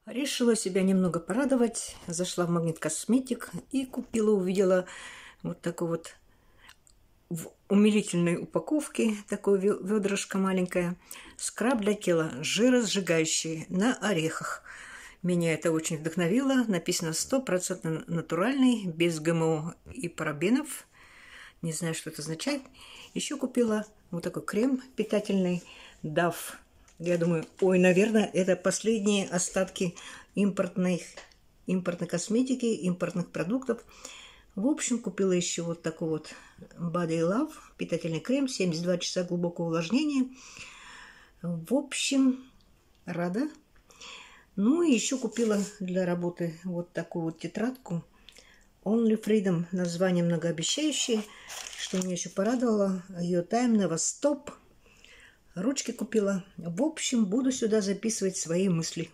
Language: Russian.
Решила себя немного порадовать. Зашла в Магнит Косметик и увидела вот такой вот в умилительной упаковке, такое ведрышко маленькое, скраб для тела, жиросжигающий на орехах. Меня это очень вдохновило. Написано 100% натуральный, без ГМО и парабенов. Не знаю, что это означает. Еще купила вот такой крем питательный DAF. Я думаю, ой, наверное, это последние остатки импортной косметики, импортных продуктов. В общем, купила еще вот такой вот Body Love, питательный крем, 72 часа глубокого увлажнения. В общем, рада. Ну и еще купила для работы вот такую вот тетрадку Only Freedom, название многообещающее, что меня еще порадовало. Ее Time Never Stop. Ручки купила. В общем, буду сюда записывать свои мысли.